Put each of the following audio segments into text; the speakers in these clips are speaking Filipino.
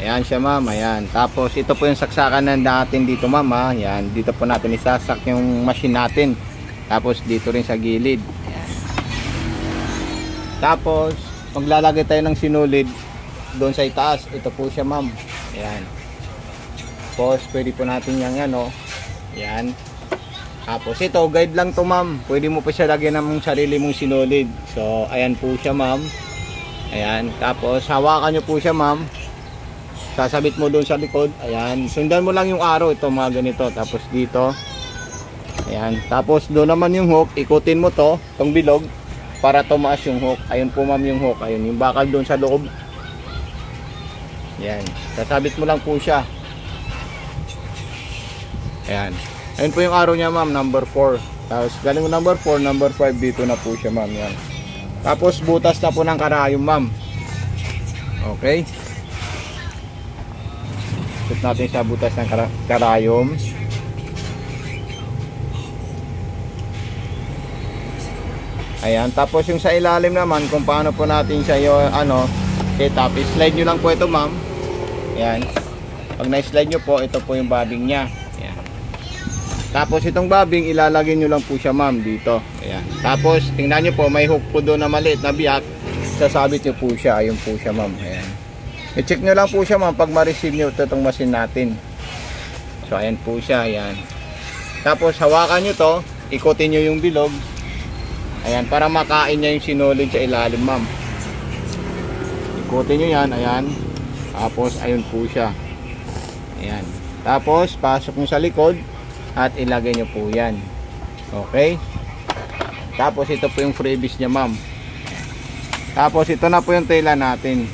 Ayan siya ma'am, ayan. Tapos ito po yung saksakan na natin dito ma'am ha. Ayan, dito po natin isasak yung machine natin. Tapos dito rin sa gilid. Ayan. Tapos maglalagay tayo ng sinulid doon sa itaas. Ito po siya ma'am. Ayan. Tapos pwede po natin yung ano. Ayan. Tapos ito, guide lang to ma'am. Pwede mo pa siya lagyan ng sarili mong sinulid. So ayan po siya ma'am. Ayan. Tapos hawakan nyo po siya ma'am. Sasabit mo doon sa likod. Ayan. Sundan mo lang yung arrow. Ito mga ganito. Tapos dito. Ayan. Tapos doon naman yung hook. Ikutin mo to. Itong bilog. Para tumaas yung hook. Ayun po ma'am yung hook. Ayun. Yung bakal doon sa loob. Ayan. Sasabit mo lang po siya. Ayan. Ayun po yung arrow niya ma'am. Number 4. Tapos galing mo number 4. Number 5 dito na po siya ma'am. Yan. Tapos butas na po ng karayom ma'am. Okay. Put natin sa butas ng karayom. Ayan, tapos yung sa ilalim naman kung paano po natin siya set up, slide nyo lang po ito ma'am. Ayan. Pag na-slide nyo po, ito po yung bobbing nya. Ayan. Tapos itong bobbing, ilalagay nyo lang po siya ma'am dito. Ayan. Tapos tingnan nyo po, may hook po doon na maliit na biyak. Sasabit nyo po siya. Ayun po siya ma'am. Ayan. I-check nyo lang po siya ma'am pag ma-receive nyo itong machine natin. So ayan po siya. Ayan. Tapos hawakan nyo to, ikutin nyo yung bilog. Ayan, para makain niya yung sinulid sa ilalim ma'am. Ikutin nyo yan. Ayan. Tapos ayun po siya. Ayan. Tapos pasok nyo sa likod at ilagay nyo po yan. Okay. Tapos ito po yung freebies nya ma'am. Tapos ito na po yung tela natin.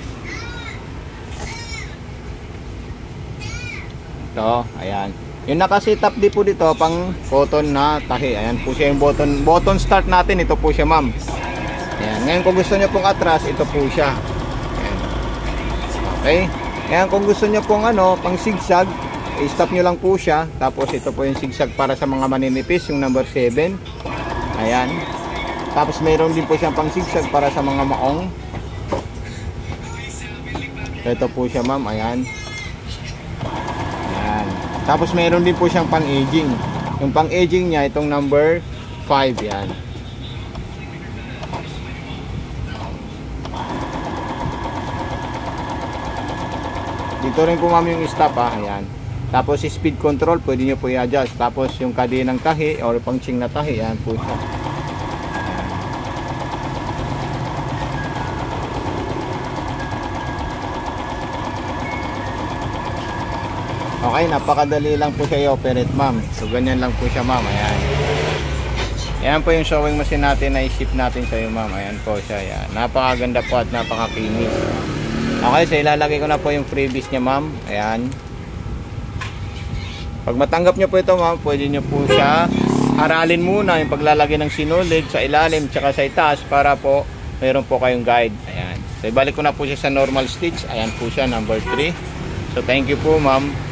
Ito, ayan. Yung naka-setup din po dito pang cotton na tahi. Ayan po siya yung button start natin. Ito po siya ma'am. Ayan. Ngayon kung gusto nyo pong atras, ito po siya. Ayan. Okay. Ngayon kung gusto nyo pong pang zigzag, i-stop nyo lang po siya. Tapos ito po yung zigzag para sa mga maninipis, yung number 7. Ayan. Tapos mayroon din po siyang pang zigzag para sa mga maong. Ito po siya ma'am. Ayan. Tapos mayroon din po siyang pang-aging. Yung pang-aging niya, itong number 5 yan. Dito rin po ma'am yung stop ha. Ayan. Tapos speed control, pwede nyo po i-adjust. Tapos yung kadinang tahi or pang-ching na tahi, yan po siya. Okay, napakadali lang po siya i-operate ma'am. So ganyan lang po siya ma'am. Ayan. Ayan po yung sewing machine natin na i-ship natin sa iyo ma'am. Ayan po siya. Ayan. Napakaganda po at napakakinis. Okay, so ilalagay ko na po yung freebies niya ma'am. Ayan. Pag matanggap nyo po ito ma'am, pwede nyo po siya aralin muna yung paglalagay ng sinulid sa ilalim tsaka sa itaas para po mayroon po kayong guide. Ayan. So ibalik ko na po siya sa normal stitch. Ayan po siya, number 3. So thank you po ma'am.